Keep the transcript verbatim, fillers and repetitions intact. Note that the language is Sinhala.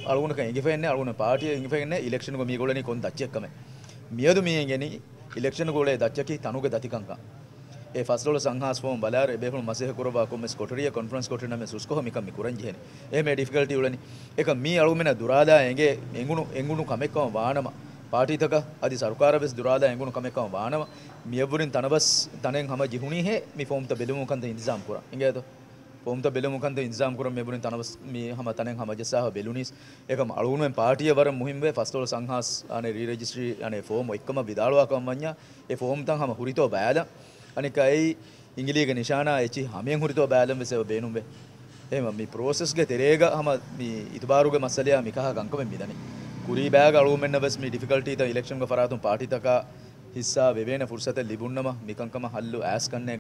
අලුණක ඉංගිෆෙන්නේ අලුණ පාටිය ඉංගිෆෙන්නේ ඉලෙක්ෂන් ගො මීගොලනි කොන් දච්චෙක්කම මියදු මියෙන්ගෙනි ඉලෙක්ෂන් ගොලේ දච්චකි තනුගේ දතිකංකා ඒ ෆස්ලොල සංහාස් ෆෝම් බලාර එබේෆුල් මසෙහ කුරබා කොම්ස් කොටරිය කොන්ෆරන්ස් කොටරිය නම සුස්කොහ මිකම් මිකුරන් ජෙහෙනි ඒ මේ ඩිෆිකල්ටි උලනි එක මී අලුමෙන දුරාදා එගේ එඟුණු එඟුණු කමෙක්කම වානම පාටිතක අදි සරකාර බෙස් දුරාදා එඟුණු කමෙක්කම වානම මියවුරින් තනබස් තනෙන් හම ජිහුණි හේ මි ෆෝම් ත බෙලුමු කන්ත ඉන්තිසාම් පුරා ඉංගේද ෆෝම් ත බෙලුමු කන්ත ඉන්තිසාම් කුරම් මෙබුරින් තනබස් මි හම තනෙන් හම ජසාහ බෙලුනිස් එකම අලුණුෙන් පාටිය වර මුහිම් වේ ෆස්ලොල සංහාස් අනේ రీ රෙජිස්ට්‍රි අනේ ෆෝම් එක්කම විදාලවා කම් වඤ්ඤා ඒ ෆෝම් තන් හම හුරිතෝ බෑලා අනික ඒ इंग्लिश निशाना एची हमें हुरितो बैलम से बेनुबे एम मी प्रोसेस गे तेरेगा हम मी इतबारु गे मसलिया मिका गंक में मिदनी कुरी बैग अळु मेन्न बस मी डिफिकल्टी द इलेक्शन का फरातुम पार्टी तक हिस्सा वेवेने फुर्सत लिबुन्नम मिकंकम हल्लु ऐस कन्ने